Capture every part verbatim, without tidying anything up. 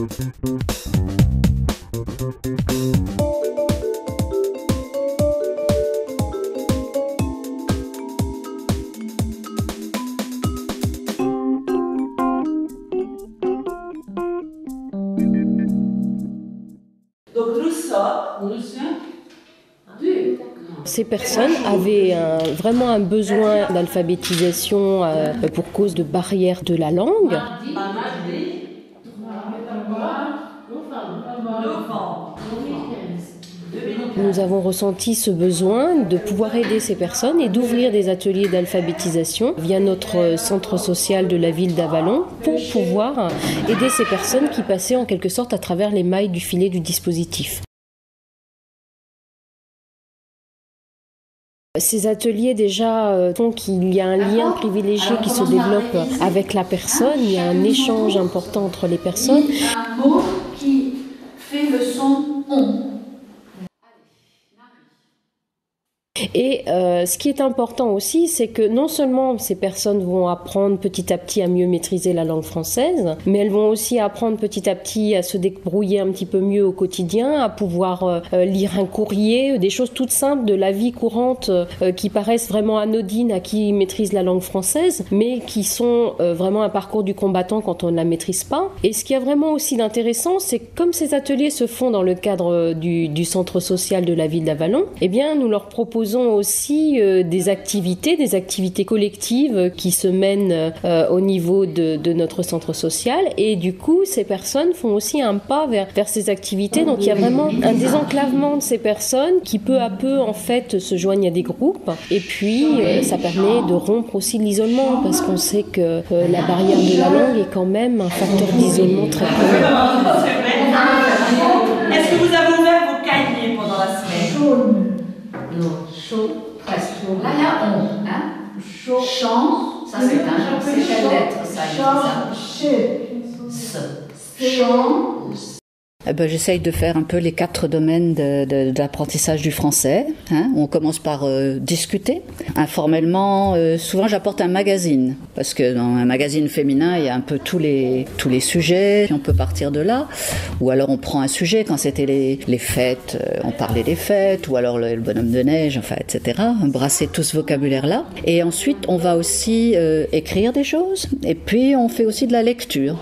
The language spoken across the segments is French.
Ces personnes avaient un, vraiment un besoin d'alphabétisation euh, pour cause de barrières de la langue. Nous avons ressenti ce besoin de pouvoir aider ces personnes et d'ouvrir des ateliers d'alphabétisation via notre centre social de la ville d'Avallon pour pouvoir aider ces personnes qui passaient en quelque sorte à travers les mailles du filet du dispositif. Ces ateliers déjà font qu'il y a un lien privilégié qui se développe avec la personne, il y a un échange important entre les personnes. Un mot qui fait le son on. Et euh, ce qui est important aussi, c'est que non seulement ces personnes vont apprendre petit à petit à mieux maîtriser la langue française, mais elles vont aussi apprendre petit à petit à se débrouiller un petit peu mieux au quotidien, à pouvoir euh, lire un courrier, des choses toutes simples de la vie courante euh, qui paraissent vraiment anodines à qui maîtrise la langue française, mais qui sont euh, vraiment un parcours du combattant quand on ne la maîtrise pas. Et ce qui est vraiment aussi d'intéressant, c'est que comme ces ateliers se font dans le cadre du, du centre social de la ville d'Avallon, eh bien nous leur proposons aussi euh, des activités, des activités collectives qui se mènent euh, au niveau de, de notre centre social et du coup ces personnes font aussi un pas vers, vers ces activités, donc il y a vraiment un désenclavement de ces personnes qui peu à peu en fait se joignent à des groupes et puis euh, ça permet de rompre aussi l'isolement parce qu'on sait que euh, la barrière de la langue est quand même un facteur d'isolement très commun. Est-ce que vous avez ouvert vos cahiers pendant la semaine? Non, chaud, presque. Là, il y a on, hein? Chaud. Chant, ça c'est un, c'est quelle lettre ça? Chant, chant. Eh ben, j'essaye de faire un peu les quatre domaines de, de, de l'apprentissage du français. Hein. On commence par euh, discuter. Informellement, euh, souvent j'apporte un magazine, parce que dans un magazine féminin, il y a un peu tous les, tous les sujets, puis on peut partir de là. Ou alors on prend un sujet, quand c'était les, les fêtes, euh, on parlait des fêtes, ou alors le, le bonhomme de neige, enfin, et cetera. On brassait tout ce vocabulaire-là. Et ensuite, on va aussi euh, écrire des choses, et puis on fait aussi de la lecture.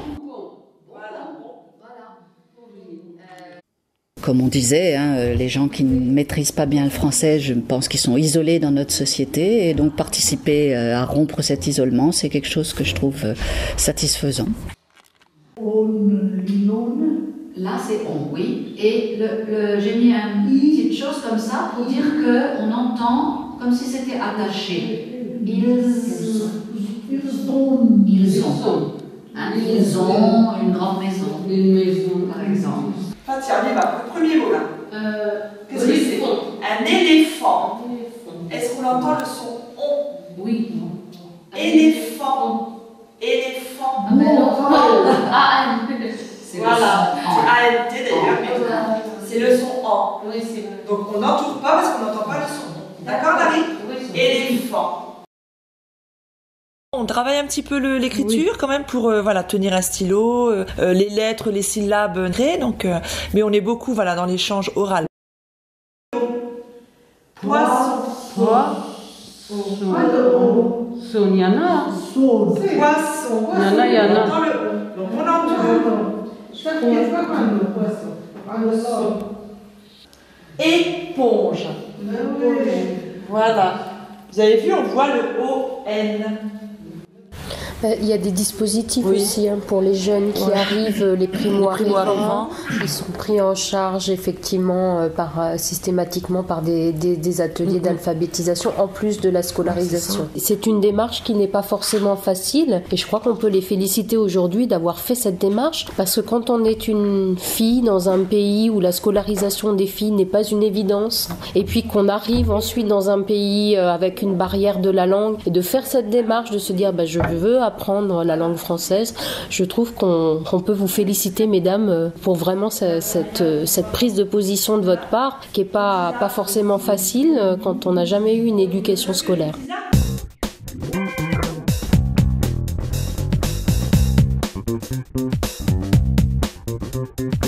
Comme on disait, hein, les gens qui ne maîtrisent pas bien le français, je pense qu'ils sont isolés dans notre société et donc participer à rompre cet isolement, c'est quelque chose que je trouve satisfaisant. Là c'est on, oui. Et le, le, j'ai mis une petite chose comme ça pour dire qu'on entend comme si c'était attaché. Ils, ils ont, ils ont, hein, ils ont une grande maison, une maison par exemple. Fatia, on y va. Le premier mot là. Euh, Qu'est-ce que c'est? Un éléphant. Est-ce qu'on entend le son on? Oui. Éléphant. Éléphant. Ah, mais non. Ah, voilà. C'est A N T d'ailleurs, mais c'est le son en. Oui, c'est vrai. Donc on n'entoure pas parce qu'on n'entend pas le son. D'accord, Larry? Oui, éléphant. On travaille un petit peu l'écriture oui. quand même pour euh, voilà tenir un stylo, euh, les lettres, les syllabes créées. Donc, euh, mais on est beaucoup voilà dans l'échange oral. Poisson. Poisson. Il y en a. Poisson. Il y en a, il y en a. Dans le, donc on entend. Éponge. Voilà. Vous avez vu, on voit le O N. Il y a des dispositifs oui. aussi hein, pour les jeunes qui ouais. arrivent, les primo-arrivants. Ils sont pris en charge effectivement euh, par, euh, systématiquement par des, des, des ateliers mm-hmm. d'alphabétisation en plus de la scolarisation. Ouais, c'est, c'est une démarche qui n'est pas forcément facile et je crois qu'on peut les féliciter aujourd'hui d'avoir fait cette démarche parce que quand on est une fille dans un pays où la scolarisation des filles n'est pas une évidence et puis qu'on arrive ensuite dans un pays euh, avec une barrière de la langue et de faire cette démarche, de se dire bah, je veux apprendre la langue française, je trouve qu'on, qu'on peut vous féliciter mesdames pour vraiment cette, cette, cette prise de position de votre part qui n'est pas, pas forcément facile quand on n'a jamais eu une éducation scolaire. Thank you.